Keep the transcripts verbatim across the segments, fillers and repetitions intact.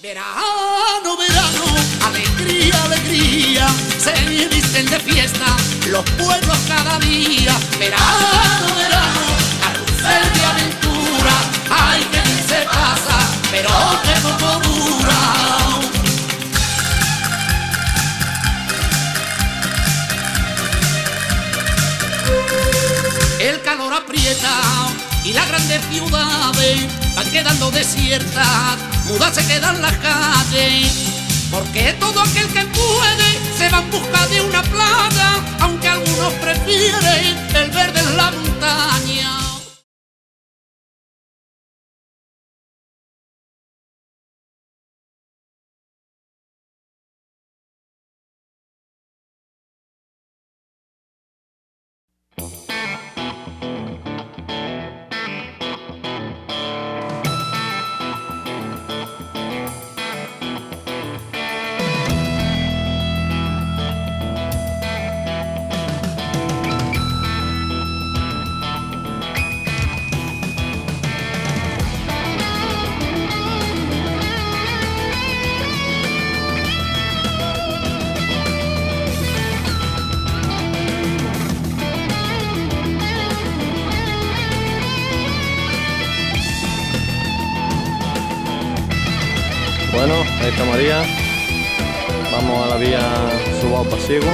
Verano, verano, alegría, alegría, se visten de fiesta los pueblos cada día. Verano, verano, carrusel de aventura, ay que bien se pasa, pero que poco dura. El calor aprieta y las grandes ciudades van quedando desiertas, mudas se quedan las calles, porque todo aquel que puede se va en busca de una playa, aunque algunos prefieren el verde en la montaña. Bueno, ahí está María. Vamos a la vía Subao-Pasiego,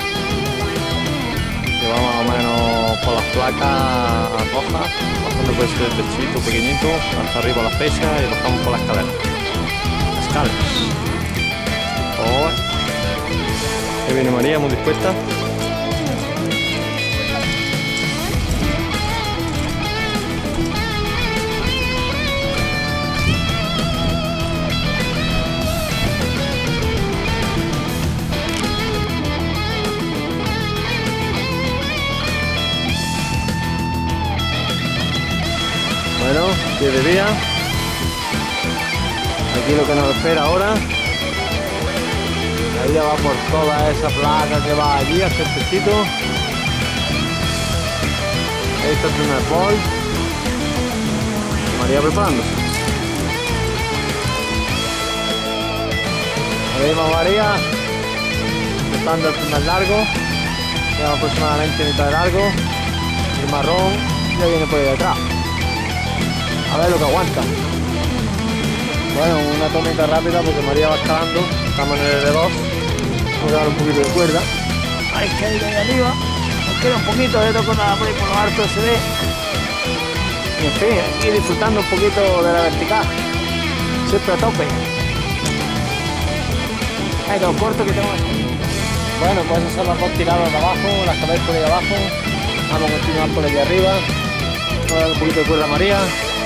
que va más o menos por las placas rojas, bajando por ese techito pequeñito hasta arriba las pesas y bajamos por la escalera. Escaleras. Oh, ahí viene María, muy dispuesta. Bueno, pie de vía. Aquí lo que nos espera ahora. La vía va por toda esa placa que va allí hasta el techito. Ahí está el primer bol. María preparándose. Ahí va María. Empezando el primer largo. Lleva aproximadamente mitad de largo. El marrón ya viene por ahí detrás. A ver lo que aguanta. Bueno, una tomita rápida porque María va escalando. Estamos en el L dos. Vamos a dar un poquito de cuerda. Hay que ir ahí arriba. Nos queda un poquito de toco nada por ahí por lo alto se ve. Y en fin, aquí disfrutando un poquito de la vertical. Siempre a tope. Hay dos cortos que tengo aquí. Bueno, pues esas son las dos tiradas de abajo, las que veis por ahí abajo. Vamos a continuar por aquí arriba. Vamos a dar un poquito de cuerda a María.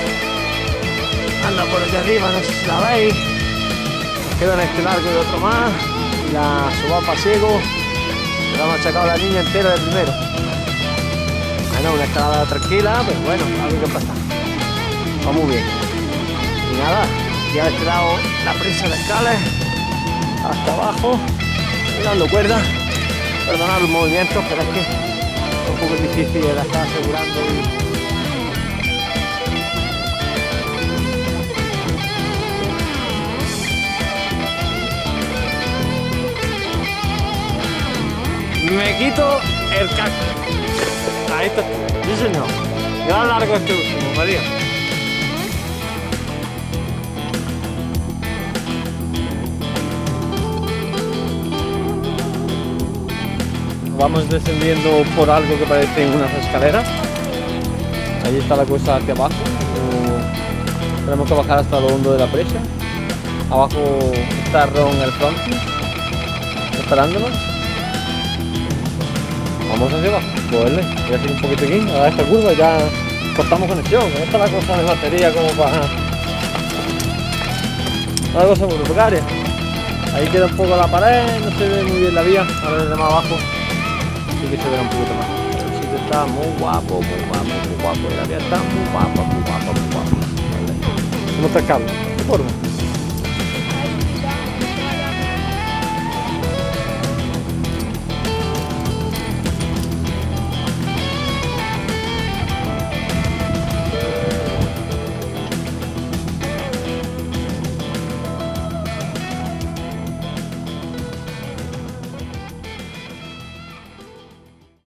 Anda por aquí arriba, no sé si la veis. Nos quedan este largo y otro más. Y la Subao-Pasiego. Le hemos achacado la niña entera del primero. Bueno, una escalada tranquila, pero bueno, algo que pasa. Va muy bien. Y nada, ya he tirado la presa de escales hasta abajo. Y dando cuerda. Perdonad los movimientos, pero es que es un poco difícil de la estar asegurando. Y... me quito el casco. Ahí está. Sí, señor. Yo largo este último, María. Vamos descendiendo por algo que parece unas escaleras. Ahí está la cuesta hacia abajo. Tenemos que bajar hasta lo hondo de la presa. Abajo está Ron el frontis esperándonos. Vamos hacia abajo, moverle, voy a hacer un poquito aquí, a dar esta curva y ya cortamos conexión. Esta es la cosa de batería como para... una cosa muy precaria. Ahí queda un poco la pared, no se ve muy bien la vía, a ver de más abajo sí que se ve un poquito más. El sitio está muy guapo, muy guapo, muy guapo, y la vía está muy guapa, muy guapa, muy guapa. ¿Cómo está el cable? ¿Qué forma?